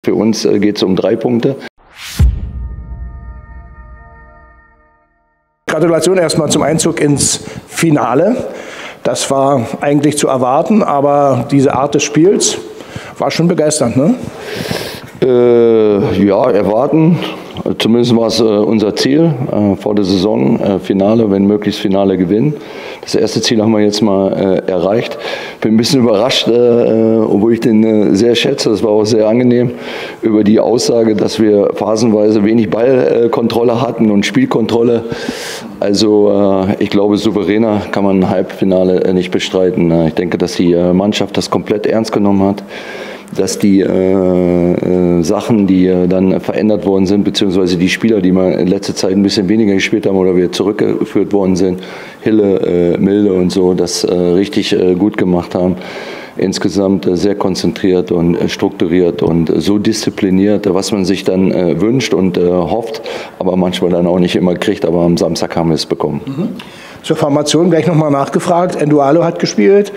Für uns geht es um 3 Punkte. Gratulation erstmal zum Einzug ins Finale. Das war eigentlich zu erwarten, aber diese Art des Spiels war schon begeisternd, ne? Ja, erwarten. Zumindest war es unser Ziel vor der Saison, Finale, wenn möglichst Finale gewinnen. Das erste Ziel haben wir jetzt mal erreicht. Bin ein bisschen überrascht, obwohl ich den sehr schätze, das war auch sehr angenehm, über die Aussage, dass wir phasenweise wenig Ballkontrolle hatten und Spielkontrolle. Also ich glaube, souveräner kann man ein Halbfinale nicht bestreiten. Ich denke, dass die Mannschaft das komplett ernst genommen hat, dass die Sachen, die dann verändert worden sind, beziehungsweise die Spieler, die mal in letzter Zeit ein bisschen weniger gespielt haben oder wieder zurückgeführt worden sind, Hille, Milde und so, das richtig gut gemacht haben. Insgesamt sehr konzentriert und strukturiert und so diszipliniert, was man sich dann wünscht und hofft, aber manchmal dann auch nicht immer kriegt, aber am Samstag haben wir es bekommen. Zur Formation gleich nochmal nachgefragt. Endualo hat gespielt.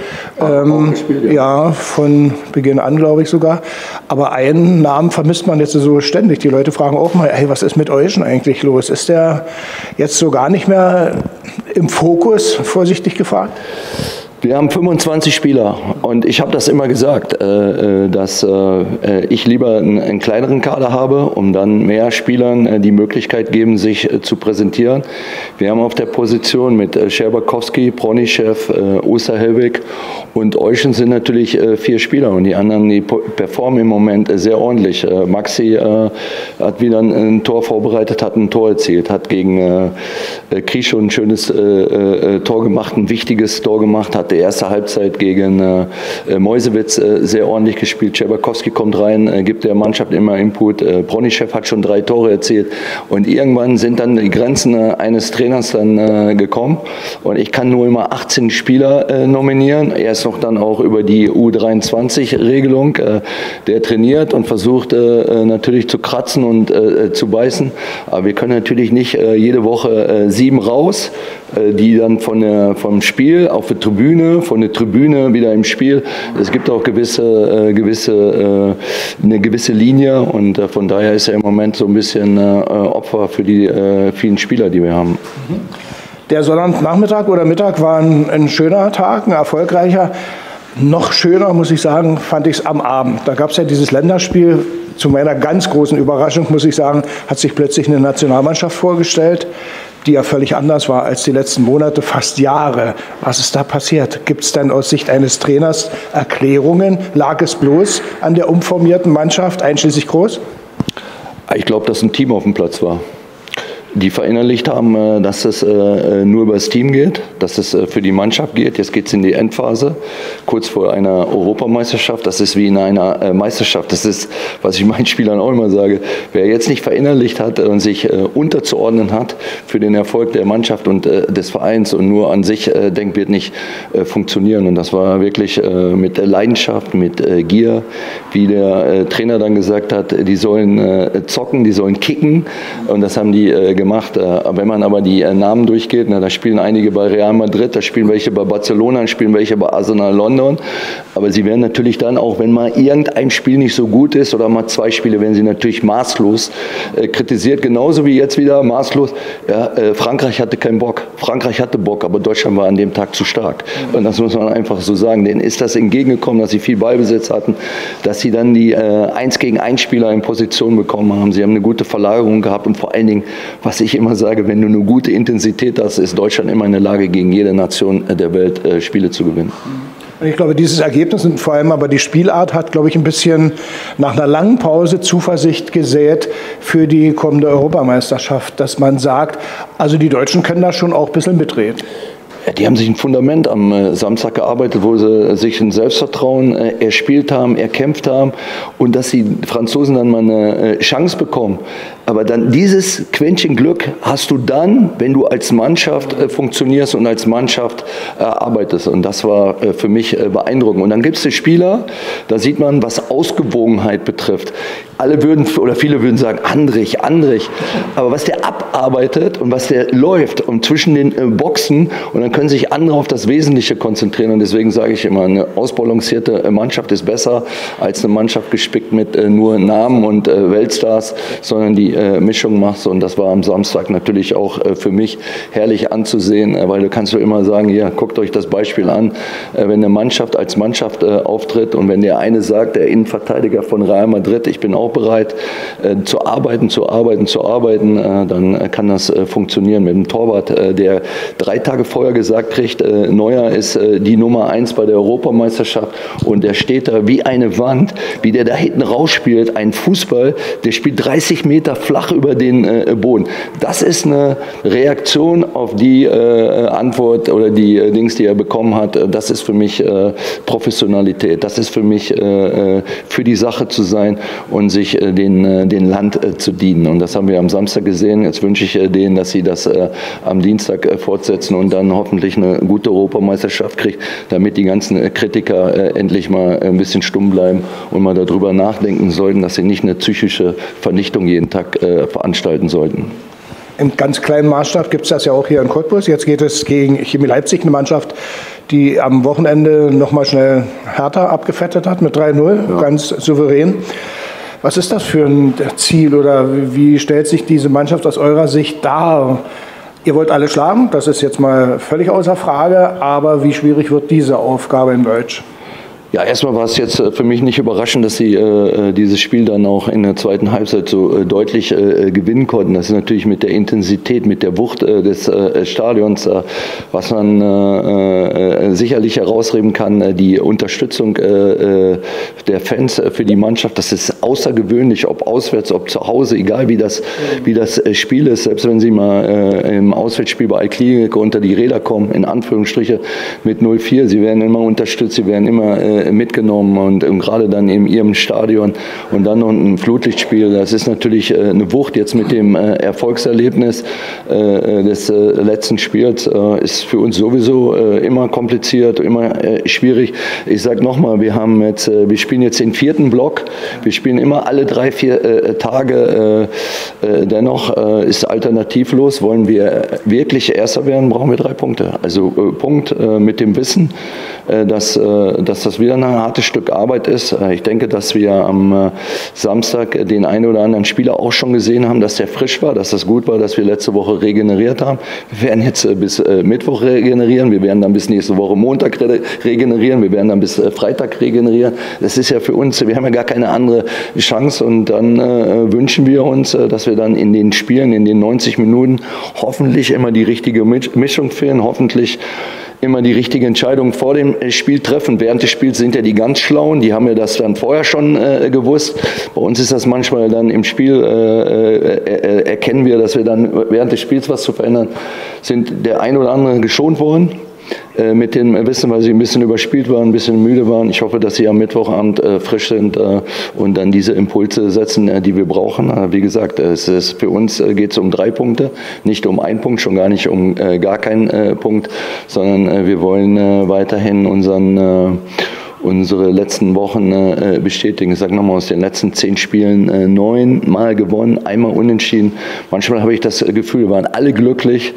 Ja, von Beginn an, glaube ich sogar. Aber einen Namen vermisst man jetzt so ständig. Die Leute fragen auch mal, hey, was ist mit euch denn eigentlich los? Ist der jetzt so gar nicht mehr im Fokus, vorsichtig gefragt? Wir haben 25 Spieler und ich habe das immer gesagt, dass ich lieber einen kleineren Kader habe, um dann mehr Spielern die Möglichkeit geben, sich zu präsentieren. Wir haben auf der Position mit Scherbakowski, Pronischew, Osterhelwig und Euschen sind natürlich 4 Spieler und die anderen, die performen im Moment sehr ordentlich. Maxi hat wieder ein Tor vorbereitet, hat ein Tor erzielt, hat gegen Krischow ein schönes Tor gemacht, ein wichtiges Tor gemacht, hat die erste Halbzeit gegen Meuselwitz sehr ordentlich gespielt. Scherbakowski kommt rein, gibt der Mannschaft immer Input. Pronischew hat schon 3 Tore erzielt. Und irgendwann sind dann die Grenzen eines Trainers dann gekommen. Und ich kann nur immer 18 Spieler nominieren. Er ist noch dann auch über die U23-Regelung. Der trainiert und versucht natürlich zu kratzen und zu beißen. Aber wir können natürlich nicht jede Woche 7 raus, die dann vom Spiel auf die Tribüne, von der Tribüne wieder im Spiel. Es gibt auch eine gewisse Linie und von daher ist er im Moment so ein bisschen Opfer für die vielen Spieler, die wir haben. Der Sonntagnachmittag oder Mittag war ein schöner Tag, ein erfolgreicher. Noch schöner, muss ich sagen, fand ich es am Abend. Da gab es ja dieses Länderspiel. Zu meiner ganz großen Überraschung, muss ich sagen, hat sich plötzlich eine Nationalmannschaft vorgestellt, die ja völlig anders war als die letzten Monate, fast Jahre. Was ist da passiert? Gibt es denn aus Sicht eines Trainers Erklärungen? Lag es bloß an der umformierten Mannschaft, einschließlich Groß? Ich glaube, dass ein Team auf dem Platz war, die verinnerlicht haben, dass es nur über das Team geht, dass es für die Mannschaft geht. Jetzt geht es in die Endphase, kurz vor einer Europameisterschaft. Das ist wie in einer Meisterschaft. Das ist, was ich meinen Spielern auch immer sage. Wer jetzt nicht verinnerlicht hat und sich unterzuordnen hat für den Erfolg der Mannschaft und des Vereins und nur an sich denkt, wird nicht funktionieren. Und das war wirklich mit Leidenschaft, mit Gier, wie der Trainer dann gesagt hat, die sollen zocken, die sollen kicken. Und das haben die gemacht. Wenn man aber die Namen durchgeht, da spielen einige bei Real Madrid, da spielen welche bei Barcelona, spielen welche bei Arsenal London. Aber sie werden natürlich dann auch, wenn mal irgendein Spiel nicht so gut ist oder mal 2 Spiele, werden sie natürlich maßlos kritisiert. Genauso wie jetzt wieder maßlos. Ja, Frankreich hatte keinen Bock. Frankreich hatte Bock, aber Deutschland war an dem Tag zu stark. Und das muss man einfach so sagen. Denen ist das entgegengekommen, dass sie viel Ballbesitz hatten, dass sie dann die 1 gegen 1 Spieler in Position bekommen haben. Sie haben eine gute Verlagerung gehabt und vor allen Dingen, was ich immer sage, wenn du eine gute Intensität hast, ist Deutschland immer in der Lage, gegen jede Nation der Welt Spiele zu gewinnen. Ich glaube, dieses Ergebnis und vor allem aber die Spielart hat, glaube ich, ein bisschen nach einer langen Pause Zuversicht gesät für die kommende Europameisterschaft, dass man sagt, also die Deutschen können da schon auch ein bisschen mitreden. Die haben sich ein Fundament am Samstag gearbeitet, wo sie sich ein Selbstvertrauen erspielt haben, erkämpft haben und dass die Franzosen dann mal eine Chance bekommen. Aber dann dieses Quäntchen Glück hast du dann, wenn du als Mannschaft funktionierst und als Mannschaft arbeitest. Und das war für mich beeindruckend. Und dann gibt es die Spieler, da sieht man, was Ausgewogenheit betrifft. Alle würden, oder viele würden sagen, Andrich. Aber was der abarbeitet und was der läuft und zwischen den Boxen und dann dann können sich andere auf das Wesentliche konzentrieren. Und deswegen sage ich immer, eine ausbalancierte Mannschaft ist besser als eine Mannschaft gespickt mit nur Namen und Weltstars, sondern die Mischung machst. Und das war am Samstag natürlich auch für mich herrlich anzusehen, weil du kannst immer sagen, ja, guckt euch das Beispiel an, wenn eine Mannschaft als Mannschaft auftritt und wenn der eine sagt, der Innenverteidiger von Real Madrid, ich bin auch bereit zu arbeiten, dann kann das funktionieren. Mit dem Torwart, der 3 Tage vorher gesagt kriegt, Neuer ist die Nummer 1 bei der Europameisterschaft und der steht da wie eine Wand, wie der da hinten rausspielt, ein Fußball, der spielt 30 Meter flach über den Boden. Das ist eine Reaktion auf die Antwort oder die Dings, die er bekommen hat. Das ist für mich Professionalität. Das ist für mich für die Sache zu sein und sich den Land zu dienen. Und das haben wir am Samstag gesehen. Jetzt wünsche ich denen, dass sie das am Dienstag fortsetzen und dann hoffentlich eine gute Europameisterschaft kriegt, damit die ganzen Kritiker endlich mal ein bisschen stumm bleiben und mal darüber nachdenken sollten, dass sie nicht eine psychische Vernichtung jeden Tag veranstalten sollten. Im ganz kleinen Maßstab gibt es das ja auch hier in Cottbus. Jetzt geht es gegen Chemie Leipzig, eine Mannschaft, die am Wochenende nochmal schnell Hertha abgefettet hat mit 3-0, ganz souverän. Was ist das für ein Ziel oder wie stellt sich diese Mannschaft aus eurer Sicht dar? Ihr wollt alle schlagen, das ist jetzt mal völlig außer Frage, aber wie schwierig wird diese Aufgabe in Deutsch? Ja, erstmal war es jetzt für mich nicht überraschend, dass sie dieses Spiel dann auch in der zweiten Halbzeit so deutlich gewinnen konnten. Das ist natürlich mit der Intensität, mit der Wucht des Stadions, was man sicherlich herausheben kann. Die Unterstützung der Fans für die Mannschaft, das ist außergewöhnlich, ob auswärts, ob zu Hause, egal wie das Spiel ist. Selbst wenn sie mal im Auswärtsspiel bei Altklinike unter die Räder kommen, in Anführungsstriche mit 0-4, sie werden immer unterstützt, sie werden immer mitgenommen und gerade dann in ihrem Stadion und dann noch ein Flutlichtspiel, das ist natürlich eine Wucht. Jetzt mit dem Erfolgserlebnis des letzten Spiels ist für uns sowieso immer kompliziert, immer schwierig. Ich sage nochmal, wir spielen jetzt den 4. Block, wir spielen immer alle 3-4 Tage, dennoch ist alternativlos, wollen wir wirklich Erster werden, brauchen wir 3 Punkte. Also Punkt mit dem Wissen, dass das wieder ein hartes Stück Arbeit ist. Ich denke, dass wir am Samstag den einen oder anderen Spieler auch schon gesehen haben, dass der frisch war, dass das gut war, dass wir letzte Woche regeneriert haben. Wir werden jetzt bis Mittwoch regenerieren, wir werden dann bis nächste Woche Montag regenerieren, wir werden dann bis Freitag regenerieren. Das ist ja für uns, wir haben ja gar keine andere Chance und dann wünschen wir uns, dass wir dann in den Spielen, in den 90 Minuten hoffentlich immer die richtige Mischung finden, hoffentlich immer die richtige Entscheidung vor dem Spiel treffen. Während des Spiels sind ja die ganz Schlauen, die haben ja das dann vorher schon gewusst. Bei uns ist das manchmal dann im Spiel, erkennen wir, dass wir dann während des Spiels was zu verändern, sind der ein oder andere geschont worden. Mit dem Wissen, weil sie ein bisschen überspielt waren, ein bisschen müde waren. Ich hoffe, dass sie am Mittwochabend frisch sind und dann diese Impulse setzen, die wir brauchen. Wie gesagt, für uns geht es um 3 Punkte, nicht um 1 Punkt, schon gar nicht um gar keinen Punkt, sondern wir wollen weiterhin unsere letzten Wochen bestätigen. Ich sage nochmal, aus den letzten 10 Spielen 9 Mal gewonnen, einmal unentschieden. Manchmal habe ich das Gefühl, wir waren alle glücklich.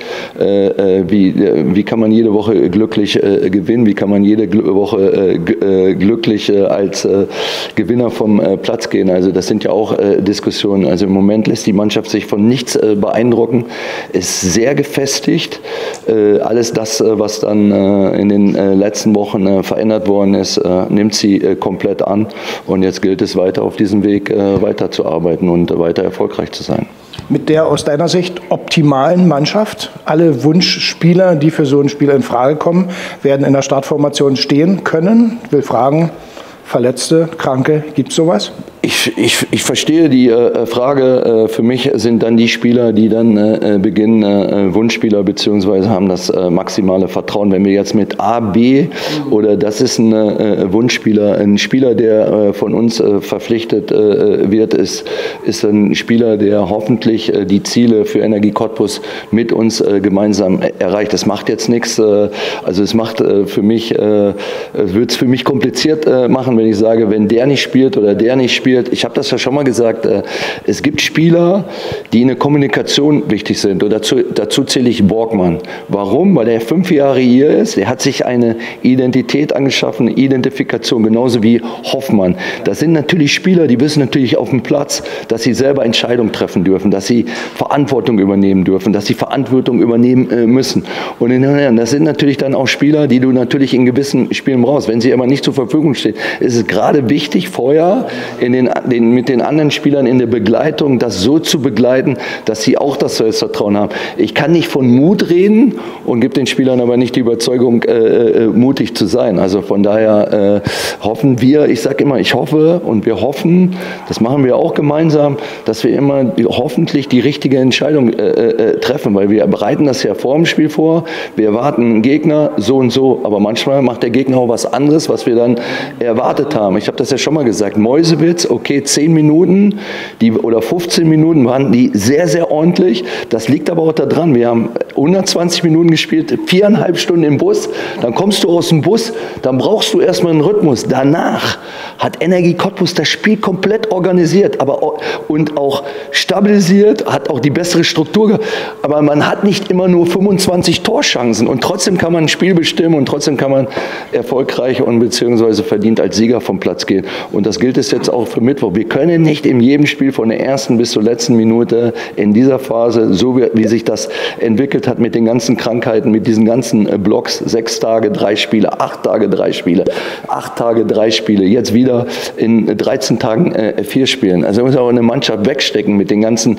Wie kann man jede Woche glücklich gewinnen? Wie kann man jede Woche glücklich als Gewinner vom Platz gehen? Also das sind ja auch Diskussionen. Also im Moment lässt die Mannschaft sich von nichts beeindrucken, ist sehr gefestigt. Alles das, was dann in den letzten Wochen verändert worden ist, nimmt sie komplett an und jetzt gilt es weiter auf diesem Weg weiterzuarbeiten und weiter erfolgreich zu sein. Mit der aus deiner Sicht optimalen Mannschaft, alle Wunschspieler, die für so ein Spiel in Frage kommen, werden in der Startformation stehen können? Ich will fragen, Verletzte, Kranke, gibt es sowas? Ich verstehe die Frage. Für mich sind dann die Spieler, die dann beginnen, Wunschspieler beziehungsweise haben das maximale Vertrauen. Wenn wir jetzt mit A, B oder das ist ein Wunschspieler, ein Spieler, der von uns verpflichtet wird, ist ein Spieler, der hoffentlich die Ziele für Energie Cottbus mit uns gemeinsam erreicht. Das macht jetzt nichts. Also es macht für mich, wird es für mich kompliziert machen, wenn wenn ich sage, wenn der nicht spielt oder der nicht spielt. Ich habe das ja schon mal gesagt, es gibt Spieler, die in der Kommunikation wichtig sind. Und dazu zähle ich Borgmann. Warum? Weil er 5 Jahre hier ist. Er hat sich eine Identität angeschaffen, eine Identifikation, genauso wie Hoffmann. Das sind natürlich Spieler, die wissen natürlich auf dem Platz, dass sie selber Entscheidungen treffen dürfen, dass sie Verantwortung übernehmen dürfen, dass sie Verantwortung übernehmen müssen. Und das sind natürlich dann auch Spieler, die du natürlich in gewissen Spielen brauchst. Wenn sie aber nicht zur Verfügung stehen, ist es gerade wichtig, vorher mit den anderen Spielern in der Begleitung das so zu begleiten, dass sie auch das Selbstvertrauen haben. Ich kann nicht von Mut reden und gebe den Spielern aber nicht die Überzeugung, mutig zu sein. Also von daher hoffen wir, ich sage immer, ich hoffe und wir hoffen, das machen wir auch gemeinsam, dass wir immer hoffentlich die richtige Entscheidung treffen, weil wir bereiten das ja vor dem Spiel vor, wir erwarten einen Gegner so und so, aber manchmal macht der Gegner auch was anderes, was wir dann erwartet haben. Ich habe das ja schon mal gesagt, Meuselwitz, okay, 10 Minuten oder 15 Minuten waren die sehr, sehr ordentlich. Das liegt aber auch daran, wir haben 120 Minuten gespielt, 4,5 Stunden im Bus, dann kommst du aus dem Bus, dann brauchst du erstmal einen Rhythmus. Danach hat Energie Cottbus das Spiel komplett organisiert und auch stabilisiert, hat auch die bessere Struktur. Aber man hat nicht immer nur 25 Torchancen und trotzdem kann man ein Spiel bestimmen und trotzdem kann man erfolgreich und beziehungsweise verdient als Sieger vom Platz gehen. Und das gilt es jetzt auch für Mittwoch. Wir können nicht in jedem Spiel von der ersten bis zur letzten Minute in dieser Phase, so wie sich das entwickelt hat mit den ganzen Krankheiten, mit diesen ganzen Blocks, 6 Tage, 3 Spiele, 8 Tage, 3 Spiele, 8 Tage, 3 Spiele, jetzt wieder in 13 Tagen 4 Spielen. Also da muss auch eine Mannschaft wegstecken mit den ganzen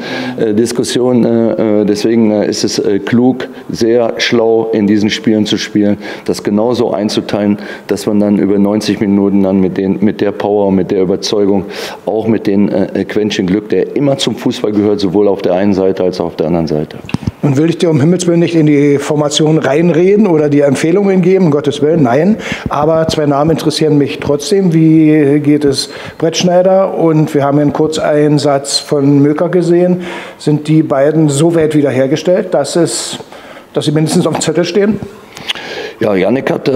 Diskussionen. Deswegen ist es klug, sehr schlau in diesen Spielen zu spielen, das genauso einzuteilen, dass man dann über 90 Minuten dann mit der Power, mit der Überzeugung, auch mit den Quäntchen Glück, der immer zum Fußball gehört, sowohl auf der einen Seite als auch auf der anderen Seite. Nun will ich dir um Himmels Willen nicht in die Formation reinreden oder dir Empfehlungen geben, um Gottes Willen, nein. Aber 2 Namen interessieren mich trotzdem. Wie geht es Brettschneider? Und wir haben ja einen Kurzeinsatz von Möker gesehen. Sind die beiden so weit wiederhergestellt, dass sie mindestens auf dem Zettel stehen? Ja, Jannik hat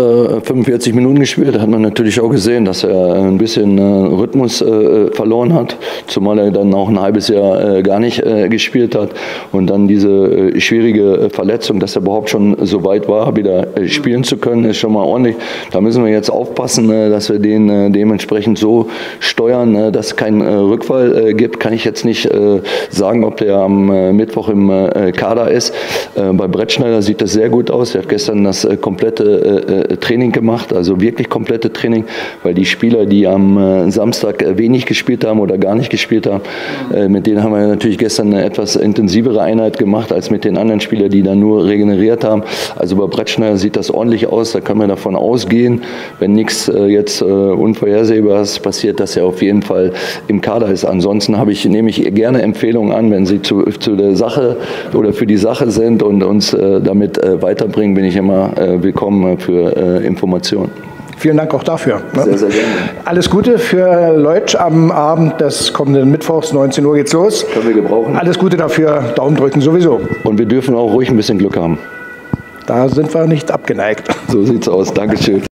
45 Minuten gespielt, da hat man natürlich auch gesehen, dass er ein bisschen Rhythmus verloren hat, zumal er dann auch ein halbes Jahr gar nicht gespielt hat und dann diese schwierige Verletzung, dass er überhaupt schon so weit war, wieder spielen zu können, ist schon mal ordentlich. Da müssen wir jetzt aufpassen, dass wir den dementsprechend so steuern, dass es keinen Rückfall gibt. Kann ich jetzt nicht sagen, ob der am Mittwoch im Kader ist. Bei Brettschneider sieht das sehr gut aus. Er hat gestern das komplette Training gemacht, also wirklich komplette Training, weil die Spieler, die am Samstag wenig gespielt haben oder gar nicht gespielt haben, mit denen haben wir natürlich gestern eine etwas intensivere Einheit gemacht als mit den anderen Spielern, die dann nur regeneriert haben. Also bei Brettschneider sieht das ordentlich aus, da können wir davon ausgehen, wenn nichts jetzt Unvorhersehbares passiert, dass er auf jeden Fall im Kader ist. Ansonsten nehme ich gerne Empfehlungen an, wenn sie zu der Sache oder für die Sache sind und uns damit weiterbringen, bin ich immer willkommen für Informationen. Vielen Dank auch dafür. Sehr, sehr gerne. Alles Gute für Leutsch am Abend des kommenden Mittwochs, 19 Uhr geht's los. Können wir gebrauchen. Alles Gute dafür, Daumen drücken sowieso. Und wir dürfen auch ruhig ein bisschen Glück haben. Da sind wir nicht abgeneigt. So sieht's aus. Dankeschön.